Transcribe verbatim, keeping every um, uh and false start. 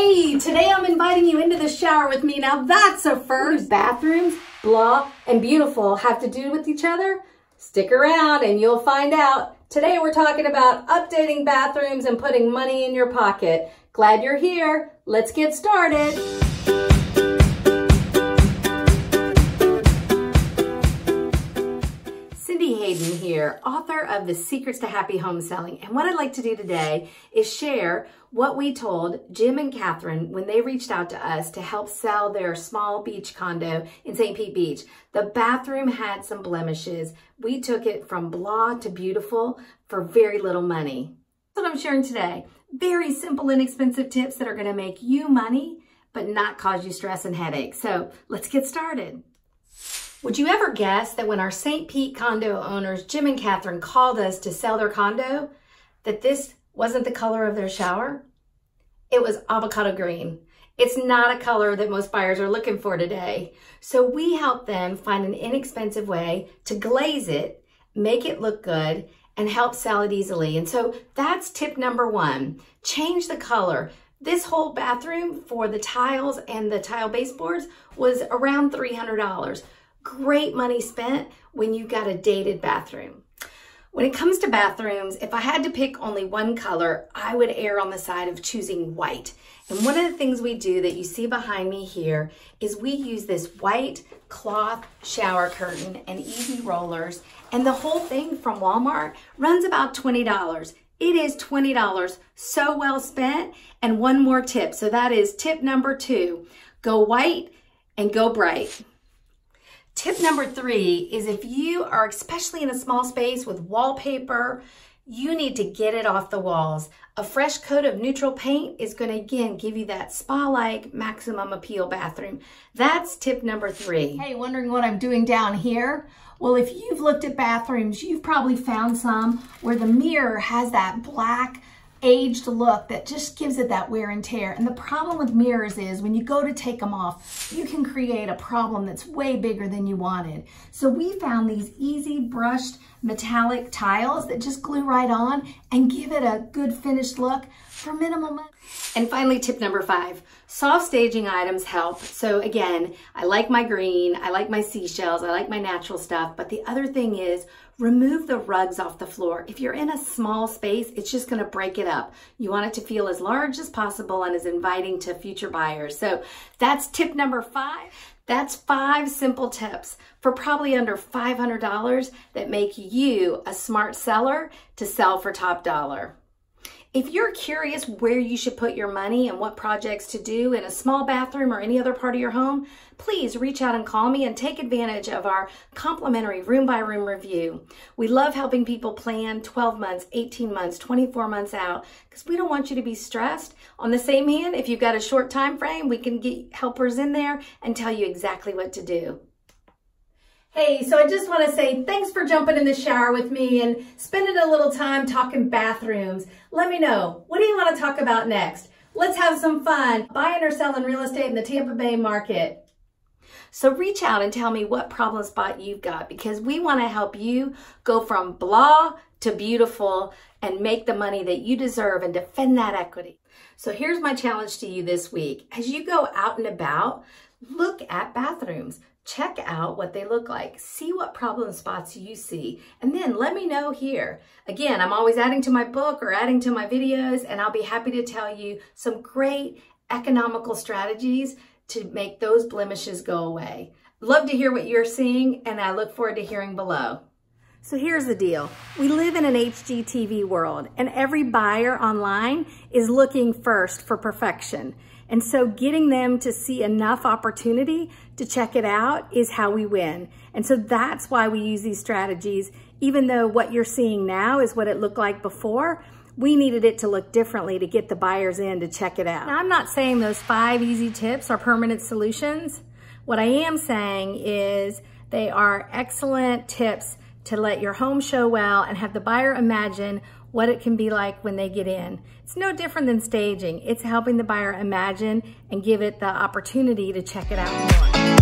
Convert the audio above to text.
Hey, today I'm inviting you into the shower with me. Now that's a first. Bathrooms, blah, and beautiful have to do with each other? Stick around and you'll find out. Today we're talking about updating bathrooms and putting money in your pocket. Glad you're here. Let's get started. Cindy Hayden here, author of The Secrets to Happy Home Selling. And what I'd like to do today is share what we told Jim and Catherine when they reached out to us to help sell their small beach condo in Saint Pete Beach. The bathroom had some blemishes. We took it from blah to beautiful for very little money. That's what I'm sharing today. Very simple, inexpensive tips that are going to make you money, but not cause you stress and headaches. So let's get started. Would you ever guess that when our Saint Pete condo owners, Jim and Catherine, called us to sell their condo, that this wasn't the color of their shower? It was avocado green. It's not a color that most buyers are looking for today. So we helped them find an inexpensive way to glaze it, make it look good, and help sell it easily. And so that's tip number one. Change the color. This whole bathroom for the tiles and the tile baseboards was around three hundred dollars. Great money spent when you got a dated bathroom. When it comes to bathrooms, if I had to pick only one color, I would err on the side of choosing white. And one of the things we do that you see behind me here is we use this white cloth shower curtain and easy rollers, and the whole thing from Walmart runs about twenty dollars. It is twenty dollars so well spent. And one more tip, so that is tip number two, go white and go bright. Tip number three is if you are especially in a small space with wallpaper, you need to get it off the walls. A fresh coat of neutral paint is going to, again, give you that spa-like maximum appeal bathroom. That's tip number three. Hey, wondering what I'm doing down here? Well, if you've looked at bathrooms, you've probably found some where the mirror has that black, aged look that just gives it that wear and tear. And the problem with mirrors is when you go to take them off, you can create a problem that's way bigger than you wanted. So we found these easy brushed metallic tiles that just glue right on and give it a good finished look for minimal money. And finally, tip number five, soft staging items help. So again, I like my green, I like my seashells, I like my natural stuff, but the other thing is remove the rugs off the floor. If you're in a small space, it's just gonna break it up. You want it to feel as large as possible and as inviting to future buyers. So that's tip number five. That's five simple tips for probably under five hundred dollars that make you a smart seller to sell for top dollar. If you're curious where you should put your money and what projects to do in a small bathroom or any other part of your home, please reach out and call me and take advantage of our complimentary room-by-room review. We love helping people plan twelve months, eighteen months, twenty-four months out because we don't want you to be stressed. On the same hand, if you've got a short time frame, we can get helpers in there and tell you exactly what to do. Hey, so I just want to say thanks for jumping in the shower with me and spending a little time talking bathrooms. Let me know, what do you want to talk about next? Let's have some fun buying or selling real estate in the Tampa Bay market. So reach out and tell me what problem spot you've got because we want to help you go from blah to beautiful and make the money that you deserve and defend that equity. So here's my challenge to you this week. As you go out and about, look at bathrooms. Check out what they look like. See what problem spots you see. And then let me know here. Again, I'm always adding to my book or adding to my videos, and I'll be happy to tell you some great economical strategies to make those blemishes go away. Love to hear what you're seeing, and I look forward to hearing below. So here's the deal. We live in an H G T V world, and every buyer online is looking first for perfection. And so getting them to see enough opportunity to check it out is how we win. And so that's why we use these strategies. Even though what you're seeing now is what it looked like before, we needed it to look differently to get the buyers in to check it out. Now, I'm not saying those five easy tips are permanent solutions. What I am saying is they are excellent tips to let your home show well and have the buyer imagine what it can be like when they get in. It's no different than staging. It's helping the buyer imagine and give it the opportunity to check it out more.